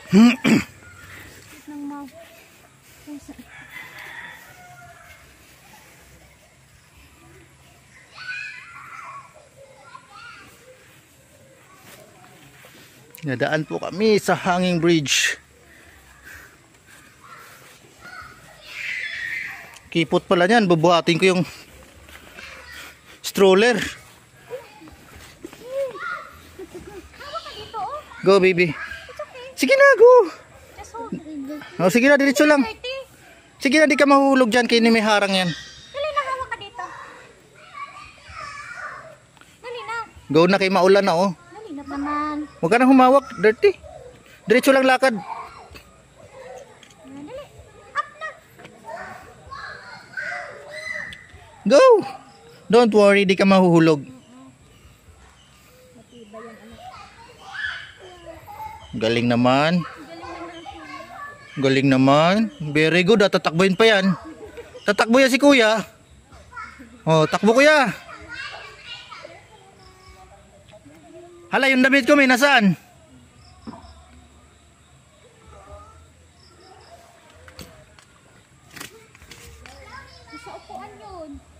Nang mau. Nadaan po kami sa hanging bridge. Kipot pala niyan, bubuhatin ko yung stroller. Go baby. Sige na, go. Oh, sige na, diretso lang. Sige na, di ka mahulog dyan, kaya may harang yan. Dali na, hawak ka dito. Dali na. Go na, kay maulan na oh. Dali na naman. Huwag ka nang humawak, dirty. Diretso lang lakad. Dali. Up na. Go. Don't worry, di ka mahuhulog. Galing naman. Galing naman. Very good. Tatakbuhin pa yan. Tatakbo yan si kuya. Oh, takbo kuya. Hala, yung damit ko may nasaan? Sa upuan yun.